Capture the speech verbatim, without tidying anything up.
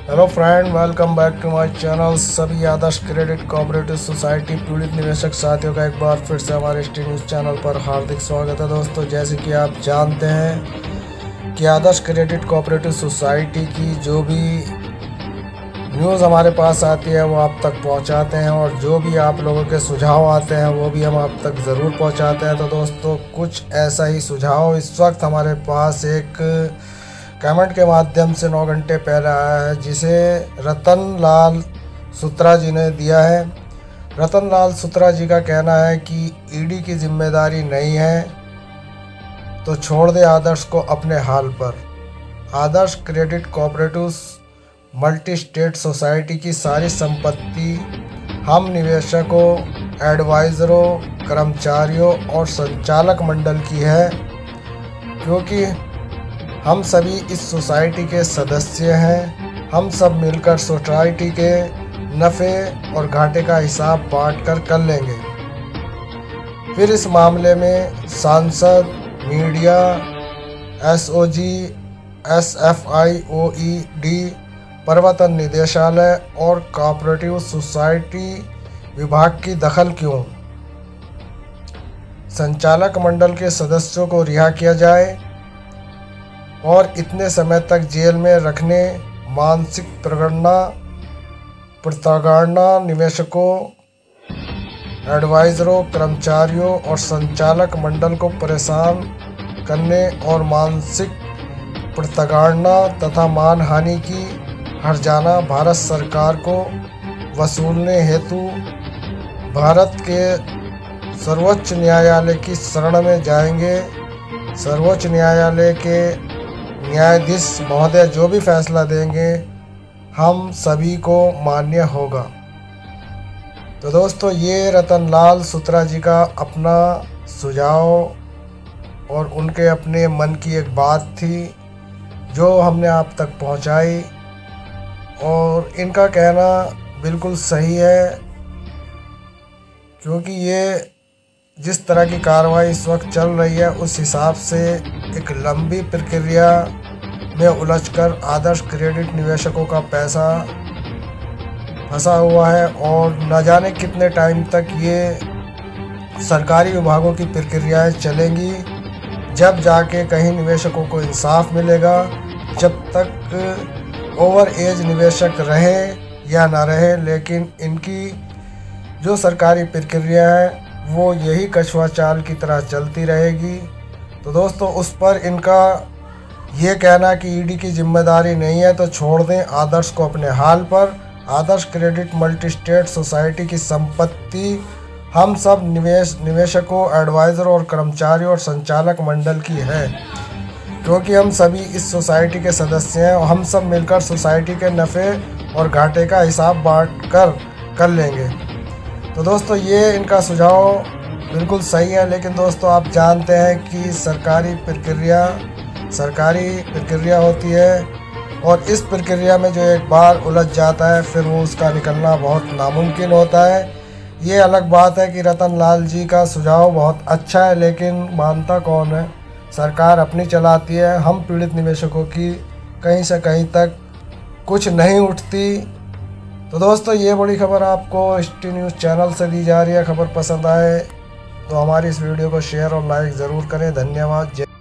Hello friend, welcome back to my channel. सभी Adarsh credit cooperative society पीड़ित निवेशक साथियों का एक बार फिर से हमारे स्टी न्यूज़ चैनल पर हार्दिक स्वागत है। दोस्तों, जैसे कि आप जानते हैं कि आदर्श क्रेडिट कोऑपरेटिव सोसाइटी की जो भी न्यूज़ हमारे पास आती है वो आप तक पहुंचाते हैं, और जो भी आप लोगों के सुझाव आते हैं वो भी हम आप तक ज़रूर पहुंचाते हैं। तो दोस्तों, कुछ ऐसा ही सुझाव इस वक्त हमारे पास एक कमेंट के माध्यम से नौ घंटे पहले आया है, जिसे रतन लाल सुत्रा जी ने दिया है। रतन लाल सुत्रा जी का कहना है कि ईडी की जिम्मेदारी नहीं है तो छोड़ दे आदर्श को अपने हाल पर। Adarsh credit cooperative multi state society की सारी संपत्ति हम निवेशकों, एडवाइज़रों, कर्मचारियों और संचालक मंडल की है, क्योंकि हम सभी इस सोसाइटी के सदस्य हैं। हम सब मिलकर सोसाइटी के नफ़े और घाटे का हिसाब बांटकर कर लेंगे। फिर इस मामले में सांसद, मीडिया, एसओजी, एसएफआई-ओईडी, प्रवर्तन निदेशालय और कोऑपरेटिव सोसाइटी विभाग की दखल क्यों? संचालक मंडल के सदस्यों को रिहा किया जाए और इतने समय तक जेल में रखने, मानसिक प्रगणना प्रताड़ना निवेशकों, एडवाइज़रों, कर्मचारियों और संचालक मंडल को परेशान करने और मानसिक प्रताड़ना तथा मानहानि की हर्जाना भारत सरकार को वसूलने हेतु भारत के सर्वोच्च न्यायालय की शरण में जाएंगे। सर्वोच्च न्यायालय के न्यायाधीश महोदय जो भी फैसला देंगे हम सभी को मान्य होगा। तो दोस्तों, ये रतन लाल सुत्रा जी का अपना सुझाव और उनके अपने मन की एक बात थी जो हमने आप तक पहुंचाई, और इनका कहना बिल्कुल सही है, क्योंकि ये जिस तरह की कार्रवाई इस वक्त चल रही है उस हिसाब से एक लंबी प्रक्रिया में उलझकर आदर्श क्रेडिट निवेशकों का पैसा फंसा हुआ है, और न जाने कितने टाइम तक ये सरकारी विभागों की प्रक्रियाएं चलेंगी, जब जाके कहीं निवेशकों को इंसाफ मिलेगा। जब तक ओवर एज निवेशक रहे या ना रहे, लेकिन इनकी जो सरकारी प्रक्रिया है वो यही कछुआ चाल की तरह चलती रहेगी। तो दोस्तों, उस पर इनका ये कहना कि ईडी की जिम्मेदारी नहीं है तो छोड़ दें आदर्श को अपने हाल पर। Adarsh credit multi state society की संपत्ति हम सब निवेश निवेशकों, एडवाइज़रों और कर्मचारियों और संचालक मंडल की है, क्योंकि हम सभी इस सोसाइटी के सदस्य हैं और हम सब मिलकर सोसाइटी के नफ़े और घाटे का हिसाब बांट कर कर लेंगे। तो दोस्तों, ये इनका सुझाव बिल्कुल सही है, लेकिन दोस्तों आप जानते हैं कि सरकारी प्रक्रिया सरकारी प्रक्रिया होती है, और इस प्रक्रिया में जो एक बार उलझ जाता है फिर वो उसका निकलना बहुत नामुमकिन होता है। ये अलग बात है कि रतन लाल जी का सुझाव बहुत अच्छा है, लेकिन मानता कौन है? सरकार अपनी चलाती है। हम पीड़ित निवेशकों की कहीं से कहीं तक कुछ नहीं उठती। तो दोस्तों, ये बड़ी खबर आपको स्टी न्यूज़ चैनल से दी जा रही है। खबर पसंद आए तो हमारी इस वीडियो को शेयर और लाइक ज़रूर करें। धन्यवाद।